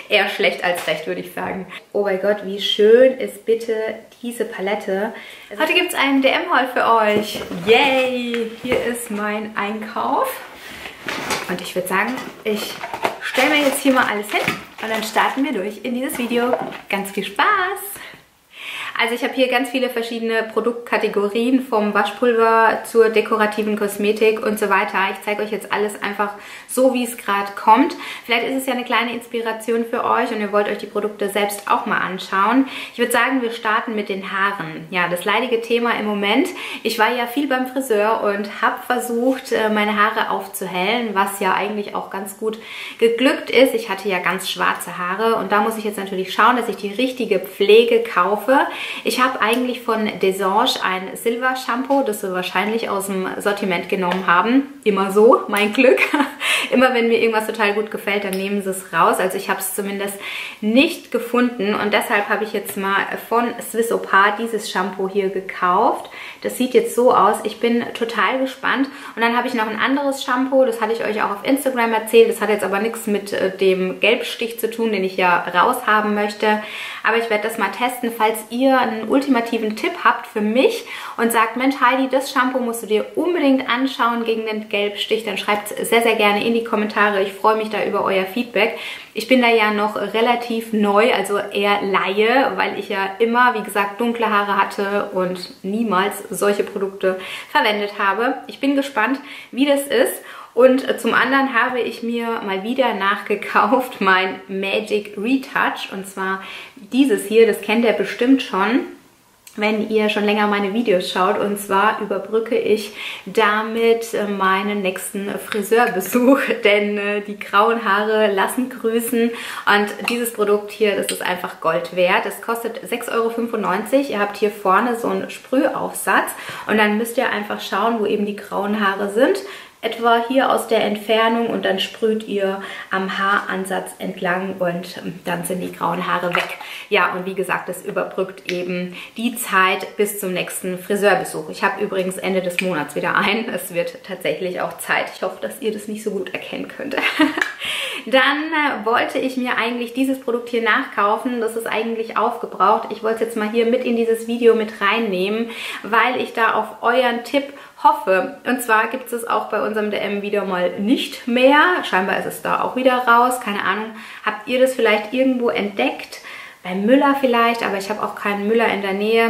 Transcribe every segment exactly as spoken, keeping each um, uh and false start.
eher schlecht als recht, würde ich sagen. Oh mein Gott, wie schön ist bitte diese Palette. Heute gibt es einen D M-Haul für euch. Yay! Hier ist mein Einkauf. Und ich würde sagen, ich stelle mir jetzt hier mal alles hin und dann starten wir durch in dieses Video. Ganz viel Spaß! Also ich habe hier ganz viele verschiedene Produktkategorien, vom Waschpulver zur dekorativen Kosmetik und so weiter. Ich zeige euch jetzt alles einfach so, wie es gerade kommt. Vielleicht ist es ja eine kleine Inspiration für euch und ihr wollt euch die Produkte selbst auch mal anschauen. Ich würde sagen, wir starten mit den Haaren. Ja, das leidige Thema im Moment. Ich war ja viel beim Friseur und habe versucht, meine Haare aufzuhellen, was ja eigentlich auch ganz gut geglückt ist. Ich hatte ja ganz schwarze Haare und da muss ich jetzt natürlich schauen, dass ich die richtige Pflege kaufe. Ich habe eigentlich von Desange ein Silver Shampoo, das wir wahrscheinlich aus dem Sortiment genommen haben. Immer so, mein Glück. Immer wenn mir irgendwas total gut gefällt, dann nehmen sie es raus. Also ich habe es zumindest nicht gefunden und deshalb habe ich jetzt mal von Swiss Opar dieses Shampoo hier gekauft. Das sieht jetzt so aus. Ich bin total gespannt. Und dann habe ich noch ein anderes Shampoo, das hatte ich euch auch auf Instagram erzählt. Das hat jetzt aber nichts mit dem Gelbstich zu tun, den ich ja raushaben möchte. Aber ich werde das mal testen, falls ihr einen ultimativen Tipp habt für mich und sagt, Mensch Heidi, das Shampoo musst du dir unbedingt anschauen gegen den Gelbstich, dann schreibt es sehr, sehr gerne in die Kommentare. Ich freue mich da über euer Feedback. Ich bin da ja noch relativ neu, also eher Laie, weil ich ja immer, wie gesagt, dunkle Haare hatte und niemals solche Produkte verwendet habe. Ich bin gespannt, wie das ist. Und zum anderen habe ich mir mal wieder nachgekauft mein Magic Retouch. Und zwar dieses hier, das kennt ihr bestimmt schon, wenn ihr schon länger meine Videos schaut. Und zwar überbrücke ich damit meinen nächsten Friseurbesuch, denn die grauen Haare lassen grüßen. Und dieses Produkt hier, das ist einfach Gold wert. Es kostet sechs Euro fünfundneunzig. Ihr habt hier vorne so einen Sprühaufsatz und dann müsst ihr einfach schauen, wo eben die grauen Haare sind. Etwa hier aus der Entfernung und dann sprüht ihr am Haaransatz entlang und dann sind die grauen Haare weg. Ja, und wie gesagt, das überbrückt eben die Zeit bis zum nächsten Friseurbesuch. Ich habe übrigens Ende des Monats wieder ein. Es wird tatsächlich auch Zeit. Ich hoffe, dass ihr das nicht so gut erkennen könnt. Dann äh, wollte ich mir eigentlich dieses Produkt hier nachkaufen. Das ist eigentlich aufgebraucht. Ich wollte es jetzt mal hier mit in dieses Video mit reinnehmen, weil ich da auf euren Tipp hoffe. Und zwar gibt es es auch bei unserem D M wieder mal nicht mehr. Scheinbar ist es da auch wieder raus. Keine Ahnung. Habt ihr das vielleicht irgendwo entdeckt? Bei Müller vielleicht, aber ich habe auch keinen Müller in der Nähe.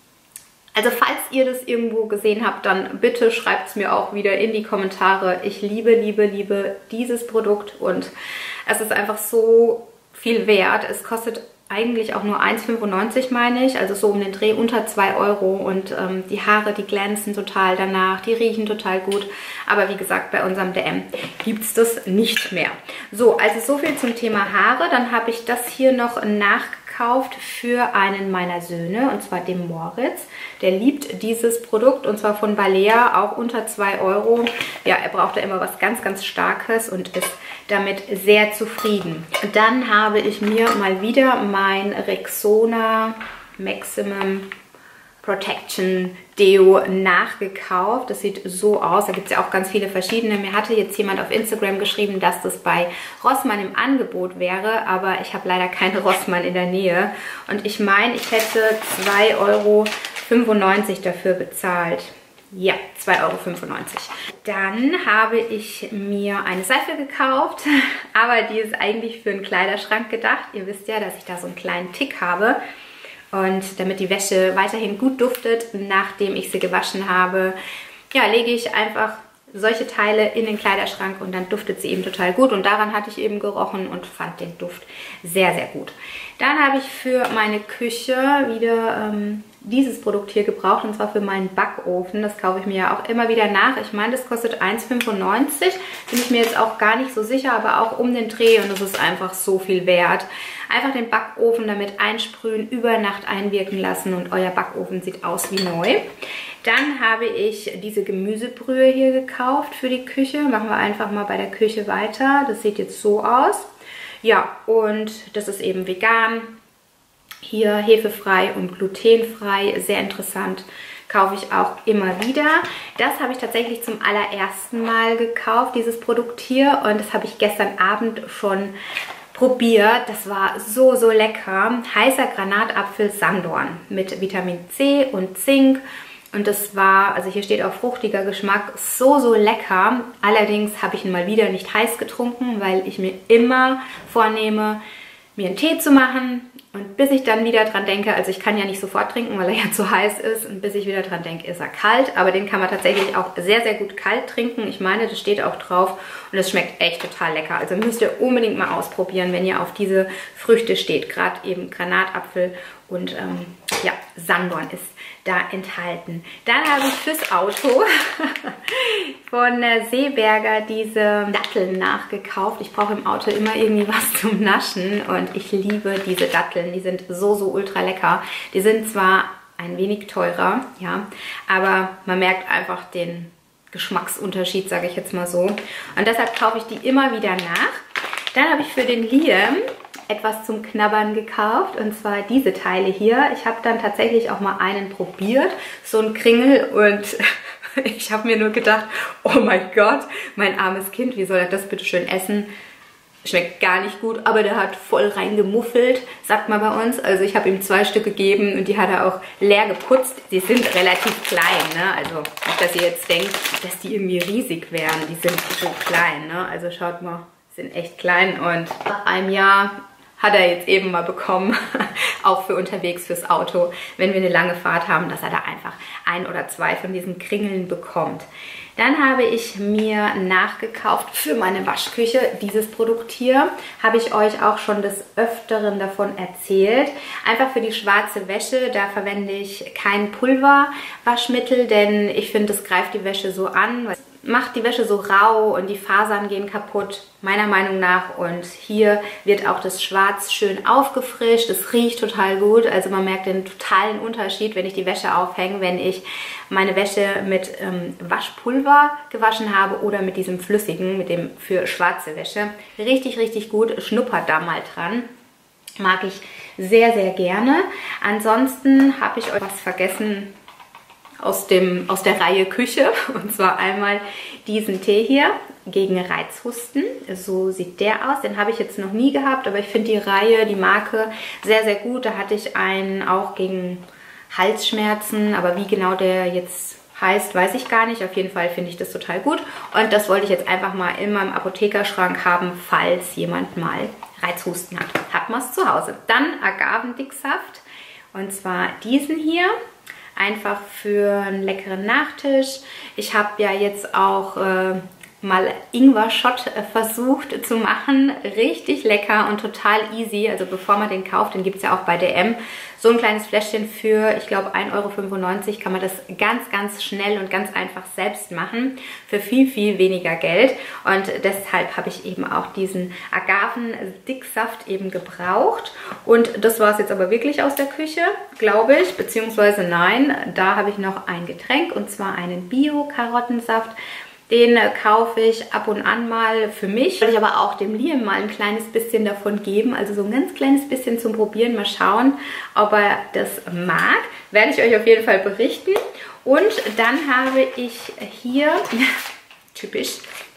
Also falls ihr das irgendwo gesehen habt, dann bitte schreibt es mir auch wieder in die Kommentare. Ich liebe, liebe, liebe dieses Produkt und es ist einfach so viel wert. Es kostet eigentlich auch nur eins fünfundneunzig, meine ich, also so um den Dreh unter zwei Euro und ähm, die Haare, die glänzen total danach, die riechen total gut, aber wie gesagt, bei unserem D M gibt es das nicht mehr. So, also so viel zum Thema Haare, dann habe ich das hier noch nachgekauft für einen meiner Söhne und zwar dem Moritz. Der liebt dieses Produkt und zwar von Balea, auch unter zwei Euro. Ja, er braucht da immer was ganz, ganz Starkes und ist damit sehr zufrieden. Dann habe ich mir mal wieder mein Rexona Maximum Protection Deo nachgekauft. Das sieht so aus. Da gibt es ja auch ganz viele verschiedene. Mir hatte jetzt jemand auf Instagram geschrieben, dass das bei Rossmann im Angebot wäre, aber ich habe leider keinen Rossmann in der Nähe. Und ich meine, ich hätte zwei Euro fünfundneunzig dafür bezahlt. Ja, zwei Euro fünfundneunzig. Dann habe ich mir eine Seife gekauft, aber die ist eigentlich für einen Kleiderschrank gedacht. Ihr wisst ja, dass ich da so einen kleinen Tick habe. Und damit die Wäsche weiterhin gut duftet, nachdem ich sie gewaschen habe, ja, lege ich einfach solche Teile in den Kleiderschrank und dann duftet sie eben total gut. Und daran hatte ich eben gerochen und fand den Duft sehr, sehr gut. Dann habe ich für meine Küche wieder ähm, dieses Produkt hier gebraucht und zwar für meinen Backofen. Das kaufe ich mir ja auch immer wieder nach. Ich meine, das kostet eins fünfundneunzig. Bin ich mir jetzt auch gar nicht so sicher, aber auch um den Dreh und das ist einfach so viel wert. Einfach den Backofen damit einsprühen, über Nacht einwirken lassen und euer Backofen sieht aus wie neu. Dann habe ich diese Gemüsebrühe hier gekauft für die Küche. Machen wir einfach mal bei der Küche weiter. Das sieht jetzt so aus. Ja, und das ist eben vegan. Hier hefefrei und glutenfrei. Sehr interessant. Kaufe ich auch immer wieder. Das habe ich tatsächlich zum allerersten Mal gekauft, dieses Produkt hier. Und das habe ich gestern Abend schon probiert. Das war so, so lecker. Heißer Granatapfel Sanddorn mit Vitamin C und Zink. Und das war, also hier steht auch fruchtiger Geschmack, so, so lecker. Allerdings habe ich ihn mal wieder nicht heiß getrunken, weil ich mir immer vornehme, mir einen Tee zu machen. Und bis ich dann wieder dran denke, also ich kann ja nicht sofort trinken, weil er ja zu heiß ist. Und bis ich wieder dran denke, ist er kalt. Aber den kann man tatsächlich auch sehr, sehr gut kalt trinken. Ich meine, das steht auch drauf. Und es schmeckt echt total lecker. Also müsst ihr unbedingt mal ausprobieren, wenn ihr auf diese Früchte steht. Gerade eben Granatapfel und ähm, ja, Sanddorn ist da enthalten. Dann habe ich fürs Auto von Seeberger diese Datteln nachgekauft. Ich brauche im Auto immer irgendwie was zum Naschen und ich liebe diese Datteln. Die sind so, so ultra lecker. Die sind zwar ein wenig teurer, ja, aber man merkt einfach den Geschmacksunterschied, sage ich jetzt mal so. Und deshalb kaufe ich die immer wieder nach. Dann habe ich für den Liam etwas zum Knabbern gekauft, und zwar diese Teile hier. Ich habe dann tatsächlich auch mal einen probiert, so ein Kringel, und ich habe mir nur gedacht, oh mein Gott, mein armes Kind, wie soll er das bitte schön essen? Schmeckt gar nicht gut, aber der hat voll reingemuffelt, sagt man bei uns. Also ich habe ihm zwei Stück gegeben und die hat er auch leer geputzt. Die sind relativ klein, ne? Also nicht, dass ihr jetzt denkt, dass die irgendwie riesig wären. Die sind so klein, ne? Also schaut mal, sind echt klein, und nach einem Jahr hat er jetzt eben mal bekommen, auch für unterwegs fürs Auto, wenn wir eine lange Fahrt haben, dass er da einfach ein oder zwei von diesen Kringeln bekommt. Dann habe ich mir nachgekauft für meine Waschküche dieses Produkt hier. Habe ich euch auch schon des Öfteren davon erzählt. Einfach für die schwarze Wäsche, da verwende ich kein Pulverwaschmittel, denn ich finde, das greift die Wäsche so an. Macht die Wäsche so rau und die Fasern gehen kaputt, meiner Meinung nach. Und hier wird auch das Schwarz schön aufgefrischt. Es riecht total gut. Also man merkt den totalen Unterschied, wenn ich die Wäsche aufhänge, wenn ich meine Wäsche mit ähm, Waschpulver gewaschen habe oder mit diesem flüssigen, mit dem für schwarze Wäsche. Richtig, richtig gut. Schnuppert da mal dran. Mag ich sehr, sehr gerne. Ansonsten habe ich euch was vergessen aus, dem, aus der Reihe Küche, und zwar einmal diesen Tee hier gegen Reizhusten. So sieht der aus. Den habe ich jetzt noch nie gehabt, aber ich finde die Reihe, die Marke sehr, sehr gut. Da hatte ich einen auch gegen Halsschmerzen, aber wie genau der jetzt heißt, weiß ich gar nicht. Auf jeden Fall finde ich das total gut, und das wollte ich jetzt einfach mal in meinem Apothekerschrank haben, falls jemand mal Reizhusten hat. Hat man es zu Hause. Dann Agavendicksaft, und zwar diesen hier. Einfach für einen leckeren Nachtisch. Ich habe ja jetzt auch äh, mal Ingwer-Shot äh, versucht zu machen. Richtig lecker und total easy. Also bevor man den kauft, den gibt es ja auch bei D M. So ein kleines Fläschchen für, ich glaube, ein Euro fünfundneunzig kann man das ganz, ganz schnell und ganz einfach selbst machen. Für viel, viel weniger Geld. Und deshalb habe ich eben auch diesen Agavendicksaft eben gebraucht. Und das war es jetzt aber wirklich aus der Küche, glaube ich. Beziehungsweise nein, da habe ich noch ein Getränk, und zwar einen Bio-Karottensaft. Den kaufe ich ab und an mal für mich. Würde ich aber auch dem Liam mal ein kleines bisschen davon geben. Also so ein ganz kleines bisschen zum Probieren. Mal schauen, ob er das mag. Werde ich euch auf jeden Fall berichten. Und dann habe ich hier, typisch,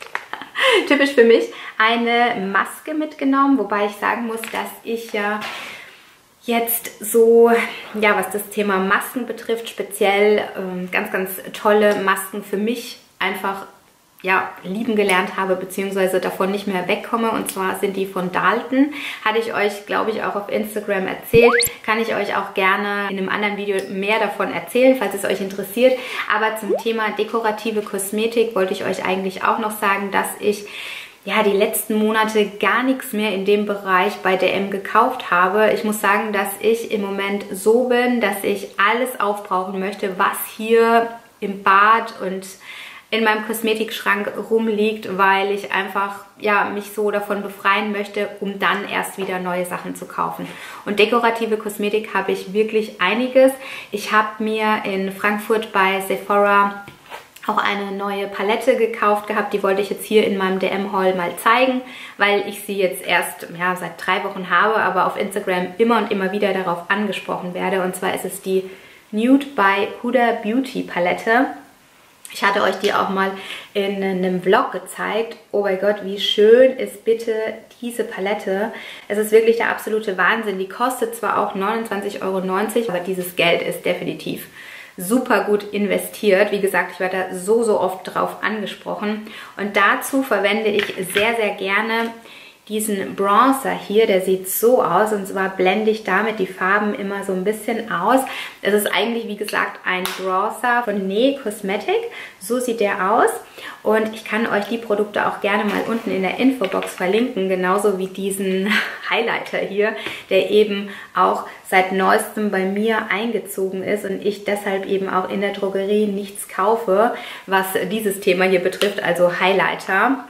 typisch für mich, eine Maske mitgenommen. Wobei ich sagen muss, dass ich ja jetzt so, ja, was das Thema Masken betrifft, speziell ähm, ganz, ganz tolle Masken für mich einfach ja, lieben gelernt habe, beziehungsweise davon nicht mehr wegkomme. Und zwar sind die von Dalton. Hatte ich euch, glaube ich, auch auf Instagram erzählt. Kann ich euch auch gerne in einem anderen Video mehr davon erzählen, falls es euch interessiert. Aber zum Thema dekorative Kosmetik wollte ich euch eigentlich auch noch sagen, dass ich ja die letzten Monate gar nichts mehr in dem Bereich bei D M gekauft habe. Ich muss sagen, dass ich im Moment so bin, dass ich alles aufbrauchen möchte, was hier im Bad und in meinem Kosmetikschrank rumliegt, weil ich einfach ja, mich so davon befreien möchte, um dann erst wieder neue Sachen zu kaufen. Und dekorative Kosmetik habe ich wirklich einiges. Ich habe mir in Frankfurt bei Sephora auch eine neue Palette gekauft gehabt. Die wollte ich jetzt hier in meinem D M-Haul mal zeigen, weil ich sie jetzt erst ja, seit drei Wochen habe, aber auf Instagram immer und immer wieder darauf angesprochen werde. Und zwar ist es die Nude by Huda Beauty Palette. Ich hatte euch die auch mal in einem Vlog gezeigt. Oh mein Gott, wie schön ist bitte diese Palette. Es ist wirklich der absolute Wahnsinn. Die kostet zwar auch neunundzwanzig Euro neunzig, aber dieses Geld ist definitiv super gut investiert. Wie gesagt, ich werde da so, so oft drauf angesprochen. Und dazu verwende ich sehr, sehr gerne diesen Bronzer hier, der sieht so aus, und zwar blende ich damit die Farben immer so ein bisschen aus. Es ist eigentlich, wie gesagt, ein Bronzer von Nee Cosmetic. So sieht der aus. Und ich kann euch die Produkte auch gerne mal unten in der Infobox verlinken, genauso wie diesen Highlighter hier, der eben auch seit neuestem bei mir eingezogen ist und ich deshalb eben auch in der Drogerie nichts kaufe, was dieses Thema hier betrifft, also Highlighter.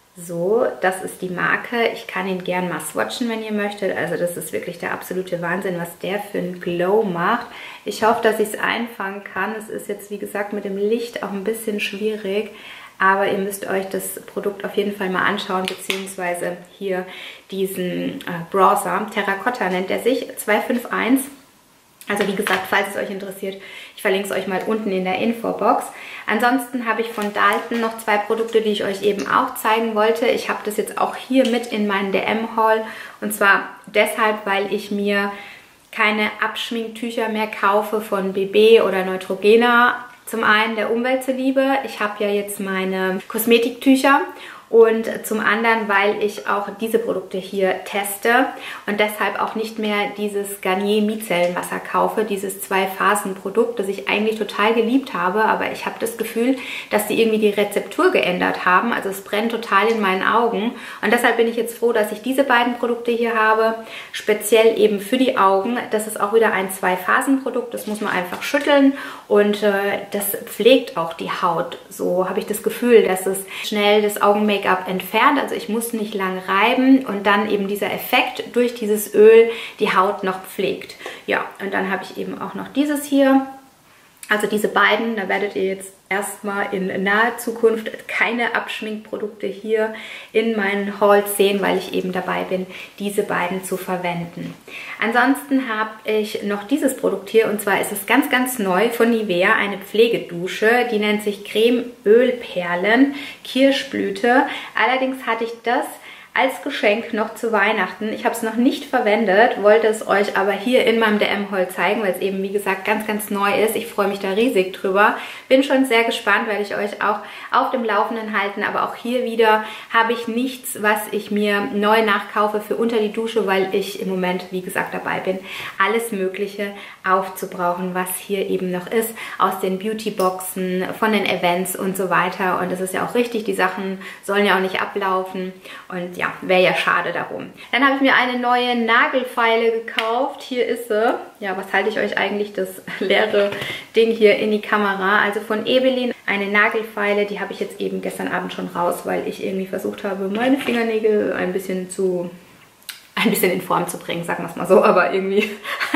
So, das ist die Marke. Ich kann ihn gern mal swatchen, wenn ihr möchtet. Also das ist wirklich der absolute Wahnsinn, was der für einen Glow macht. Ich hoffe, dass ich es einfangen kann. Es ist jetzt, wie gesagt, mit dem Licht auch ein bisschen schwierig. Aber ihr müsst euch das Produkt auf jeden Fall mal anschauen, beziehungsweise hier diesen äh, Bronzer. Terracotta nennt er sich, zwei fünf eins. Also wie gesagt, falls es euch interessiert, ich verlinke es euch mal unten in der Infobox. Ansonsten habe ich von Dalton noch zwei Produkte, die ich euch eben auch zeigen wollte. Ich habe das jetzt auch hier mit in meinen D M-Haul. Und zwar deshalb, weil ich mir keine Abschminktücher mehr kaufe von B B oder Neutrogena. Zum einen der Umwelt zuliebe. Ich habe ja jetzt meine Kosmetiktücher. Und zum anderen, weil ich auch diese Produkte hier teste und deshalb auch nicht mehr dieses Garnier Micellenwasser kaufe, dieses Zwei-Phasen-Produkt, das ich eigentlich total geliebt habe, aber ich habe das Gefühl, dass die irgendwie die Rezeptur geändert haben, also es brennt total in meinen Augen und deshalb bin ich jetzt froh, dass ich diese beiden Produkte hier habe, speziell eben für die Augen. Das ist auch wieder ein Zwei-Phasen-Produkt, das muss man einfach schütteln und äh, das pflegt auch die Haut. So habe ich das Gefühl, dass es schnell das Augen Make-up entfernt, also ich muss nicht lang reiben und dann eben dieser Effekt durch dieses Öl die Haut noch pflegt. Ja, und dann habe ich eben auch noch dieses hier, also diese beiden, da werdet ihr jetzt erstmal in naher Zukunft keine Abschminkprodukte hier in meinen Hauls sehen, weil ich eben dabei bin, diese beiden zu verwenden. Ansonsten habe ich noch dieses Produkt hier und zwar ist es ganz, ganz neu von Nivea, eine Pflegedusche, die nennt sich Creme Ölperlen Kirschblüte. Allerdings hatte ich das als Geschenk noch zu Weihnachten. Ich habe es noch nicht verwendet, wollte es euch aber hier in meinem D M-Haul zeigen, weil es eben, wie gesagt, ganz, ganz neu ist. Ich freue mich da riesig drüber. Bin schon sehr gespannt, werde ich euch auch auf dem Laufenden halten. Aber auch hier wieder habe ich nichts, was ich mir neu nachkaufe für unter die Dusche, weil ich im Moment, wie gesagt, dabei bin, alles Mögliche aufzubrauchen, was hier eben noch ist, aus den Beauty-Boxen, von den Events und so weiter. Und das ist ja auch richtig, die Sachen sollen ja auch nicht ablaufen. Und ja, wäre ja schade darum. Dann habe ich mir eine neue Nagelfeile gekauft. Hier ist sie. Ja, was halte ich euch eigentlich das leere Ding hier in die Kamera? Also von Ebelin eine Nagelfeile. Die habe ich jetzt eben gestern Abend schon raus, weil ich irgendwie versucht habe, meine Fingernägel ein bisschen zu, ein bisschen in Form zu bringen, sagen wir es mal so. Aber irgendwie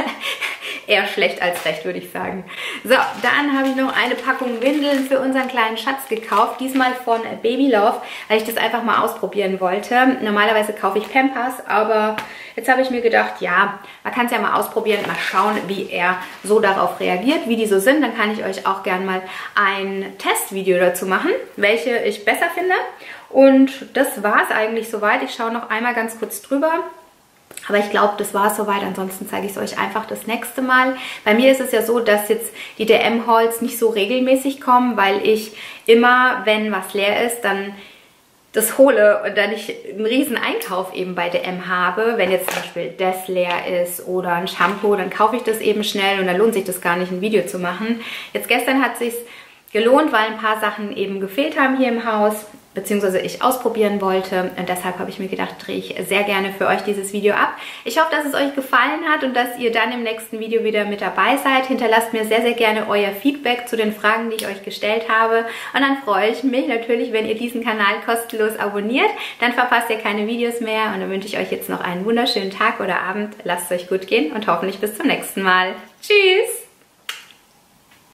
eher schlecht als recht, würde ich sagen. So, dann habe ich noch eine Packung Windeln für unseren kleinen Schatz gekauft. Diesmal von Baby Love, weil ich das einfach mal ausprobieren wollte. Normalerweise kaufe ich Pampers, aber jetzt habe ich mir gedacht, ja, man kann es ja mal ausprobieren, mal schauen, wie er so darauf reagiert, wie die so sind. Dann kann ich euch auch gerne mal ein Testvideo dazu machen, welche ich besser finde. Und das war es eigentlich soweit. Ich schaue noch einmal ganz kurz drüber. Aber ich glaube, das war es soweit. Ansonsten zeige ich es euch einfach das nächste Mal. Bei mir ist es ja so, dass jetzt die D M-Hauls nicht so regelmäßig kommen, weil ich immer, wenn was leer ist, dann das hole und dann ich einen riesen Einkauf eben bei D M habe. Wenn jetzt zum Beispiel das leer ist oder ein Shampoo, dann kaufe ich das eben schnell und dann lohnt sich das gar nicht, ein Video zu machen. Jetzt gestern hat es sich gelohnt, weil ein paar Sachen eben gefehlt haben hier im Haus, beziehungsweise ich ausprobieren wollte und deshalb habe ich mir gedacht, drehe ich sehr gerne für euch dieses Video ab. Ich hoffe, dass es euch gefallen hat und dass ihr dann im nächsten Video wieder mit dabei seid. Hinterlasst mir sehr, sehr gerne euer Feedback zu den Fragen, die ich euch gestellt habe und dann freue ich mich natürlich, wenn ihr diesen Kanal kostenlos abonniert. Dann verpasst ihr keine Videos mehr und dann wünsche ich euch jetzt noch einen wunderschönen Tag oder Abend. Lasst es euch gut gehen und hoffentlich bis zum nächsten Mal. Tschüss!